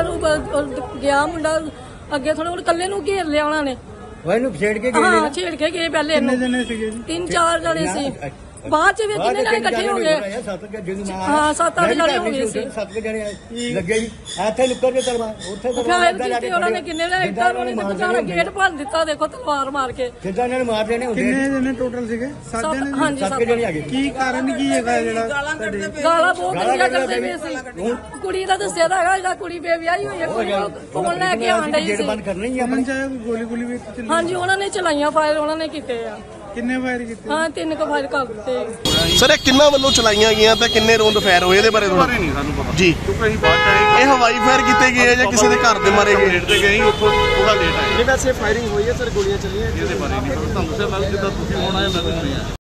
ਗਿਆ ਮੁੰਡਾ ਅੱਗੇ ਥੋੜਾ ਹੁਣ ਕੱਲੇ ਨੂੰ ਘੇਰ ਲਿਆ ਉਹਨਾਂ ਨੇ। ਛੇੜ ਕੇ ਗਏ ਪਹਿਲੇ। ਕਿੰਨੇ ਜਣੇ ਸੀਗੇ ਜੀ? 3-4 ਜਣੇ ਸੀ। ਬਾਅਦ ਚ ਵੀ ਕਿੰਨੇ ਜਣੇ ਇਕੱਠੇ ਹੋ ਗਏ? ਹਾਂ 7-8 ਜਣੇ ਹੋ ਗਏ ਸੀ। 7 ਜਣੇ ਲੱਗੇ ਜੀ ਇੱਥੇ ਲੁੱਕਰ ਕੇ ਤਲਵਾਰ ਉੱਥੇ ਉਹਨਾਂ ਨੇ ਕਿੰਨੇ ਨੇ ਇੱਟਾਂ ਉਹਨਾਂ ਨੇ ਬਚਾਣਾ ਗੇਟ ਭੰਨ ਦਿੱਤਾ। ਦੇਖੋ ਤਲਵਾਰ ਮਾਰ ਕੇ ਕਿੱਦਾਂ ਇਹਨਾਂ ਨੂੰ ਮਾਰ ਦੇਣੇ ਹੁੰਦੇ। ਕਿੰਨੇ ਜਣੇ ਟੋਟਲ ਸੀਗੇ? 7 ਜਣੇ। ਹਾਂਜੀ 7 ਜਣੇ ਆ ਗਏ। ਕੀ ਕਾਰਨ ਕੀ ਹੈਗਾ ਜਿਹੜਾ ਗਾਲਾਂ ਬਹੁਤ ਗੰਦੀਆਂ ਕੱਢਦੇ ਪਏ ਸੀ? ਕੁੜੀ ਦਾ ਦੱਸਿਆ ਤਾਂ ਹੈਗਾ, ਜਿਹੜਾ ਕੁੜੀ ਬੇਵਿਆਹੀ ਹੋਈ ਹੈ ਫੋਨ ਲੈ ਕੇ ਆਉਣ ਡਈ ਸੀ। ਬੰਦ ਕਰਨੀ ਹੀ ਉਹਨਾਂ ਚਾਹੇ ਗੋਲੀ ਵੀ ਚੱਲੀ? ਹਾਂਜੀ ਉਹਨਾਂ ਨੇ ਚਲਾਈਆਂ ਫਾਇਰ, ਉਹਨਾਂ ਨੇ ਕੀਤੇ ਆ। ਕਿੰਨੇ ਫਾਇਰ ਕੀਤੇ? ਹਾਂ 3 ਫਾਇਰ ਕਰ ਦਿੱਤੇ। ਸਰ ਇਹ ਕਿੰਨਾ ਵੱਲੋਂ ਚਲਾਈਆਂ ਗਈਆਂ ਤੇ ਕਿੰਨੇ ਰੌਂਦ ਫਾਇਰ ਹੋਏ ਇਹਦੇ ਬਾਰੇ ਥੋੜਾ ਨਹੀਂ ਸਾਨੂੰ ਪਤਾ ਜੀ, ਕਿਉਂਕਿ ਅਸੀਂ ਬਾਅਦ ਚ ਆਏ। ਇਹ ਹਵਾਈ ਫਾਇਰ ਕੀਤੇ ਗਏ ਜਾਂ ਕਿਸੇ ਦੇ ਘਰ ਦੇ ਮਾਰੇ ਗਏ? ਗੇਟ ਤੇ ਗਏ ਉੱਥੋਂ ਥੋੜਾ ਲੇਟ ਆਏ। ਵੈਸੇ ਫਾਇਰਿੰਗ ਹੋਈ ਹੈ ਸਰ, ਗੋਲੀਆਂ ਚੱਲੀਆਂ? ਇਹਦੇ ਬਾਰੇ ਨਹੀਂ ਤੁਹਾਨੂੰ ਦੱਸਿਆ, ਮੈਂ ਜਿੱਦਾਂ ਤੁਸੀਂ ਹੁਣ ਆਏ ਮੈਂ ਤਾਂ ਨਹੀਂ ਆਇਆ।